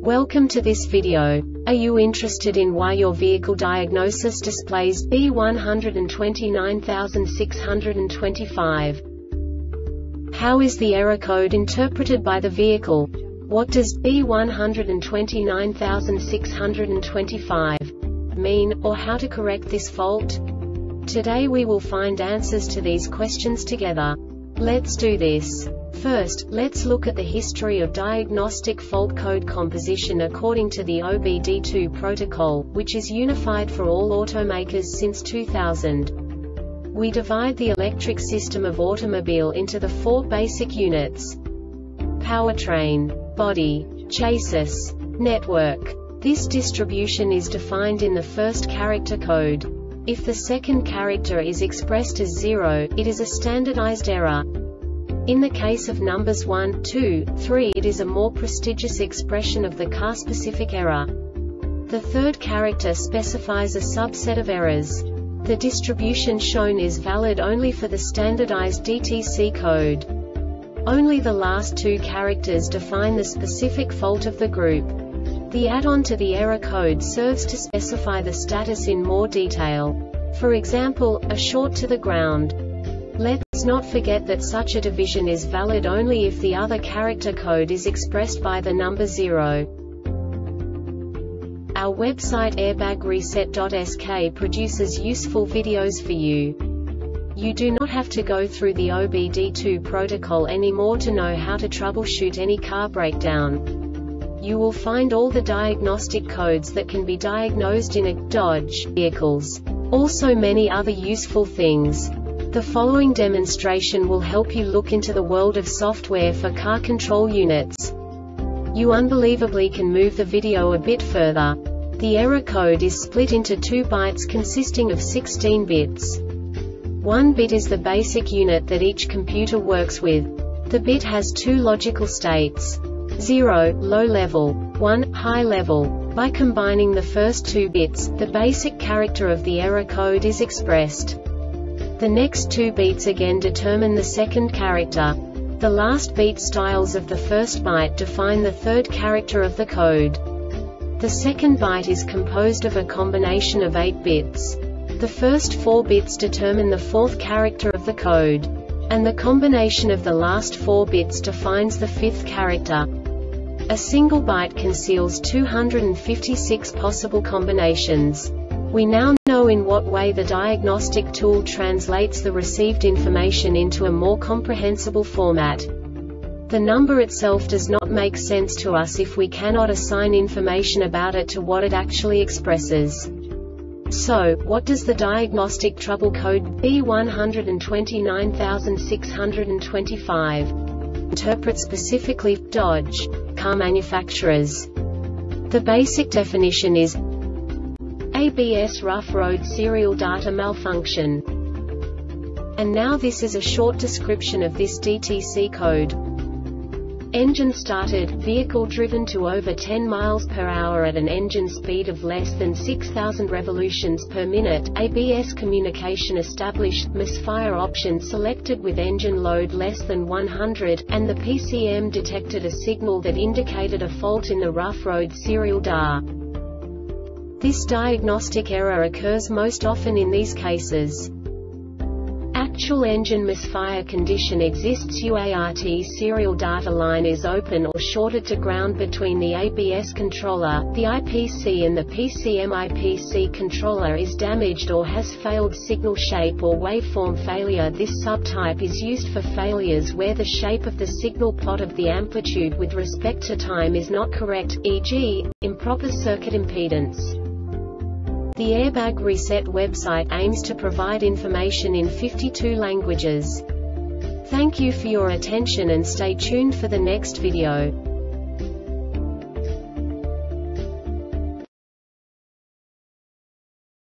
Welcome to this video. Are you interested in why your vehicle diagnosis displays B129625? How is the error code interpreted by the vehicle? What does B129625 mean, or how to correct this fault? Today we will find answers to these questions together. Let's do this. First, let's look at the history of diagnostic fault code composition according to the OBD2 protocol, which is unified for all automakers since 2000. We divide the electric system of automobile into the four basic units: powertrain, body, chassis, network. This distribution is defined in the first character code. If the second character is expressed as 0, it is a standardized error. In the case of numbers 1, 2, 3, it is a more prestigious expression of the car-specific error. The third character specifies a subset of errors. The distribution shown is valid only for the standardized DTC code. Only the last two characters define the specific fault of the group. The add-on to the error code serves to specify the status in more detail. For example, a short to the ground. Let's not forget that such a division is valid only if the other character code is expressed by the number 0. Our website airbagreset.sk produces useful videos for you. You do not have to go through the OBD2 protocol anymore to know how to troubleshoot any car breakdown. You will find all the diagnostic codes that can be diagnosed in a Dodge vehicles. Also many other useful things. The following demonstration will help you look into the world of software for car control units. You unbelievably can move the video a bit further. The error code is split into 2 bytes consisting of 16 bits. 1 bit is the basic unit that each computer works with. The bit has 2 logical states: 0, low level, 1, high level. By combining the first 2 bits, the basic character of the error code is expressed. The next 2 beats again determine the second character. The last beat styles of the first byte define the third character of the code. The second byte is composed of a combination of 8 bits. The first 4 bits determine the fourth character of the code. And the combination of the last 4 bits defines the fifth character. A single byte conceals 256 possible combinations. We now know in what way the diagnostic tool translates the received information into a more comprehensible format. The number itself does not make sense to us if we cannot assign information about it to what it actually expresses. So, what does the diagnostic trouble code B129625 interpret specifically for Dodge car manufacturers? The basic definition is ABS rough road serial data malfunction. And now this is a short description of this DTC code. Engine started, vehicle driven to over 10 miles per hour at an engine speed of less than 6,000 revolutions per minute, ABS communication established, misfire option selected with engine load less than 100, and the PCM detected a signal that indicated a fault in the rough road serial data. This diagnostic error occurs most often in these cases: actual engine misfire condition exists, UART serial data line is open or shorted to ground between the ABS controller, the IPC and the PCM. IPC controller is damaged or has failed signal shape or waveform failure. This subtype is used for failures where the shape of the signal plot of the amplitude with respect to time is not correct, e.g., improper circuit impedance. The Airbag Reset website aims to provide information in 52 languages. Thank you for your attention and stay tuned for the next video.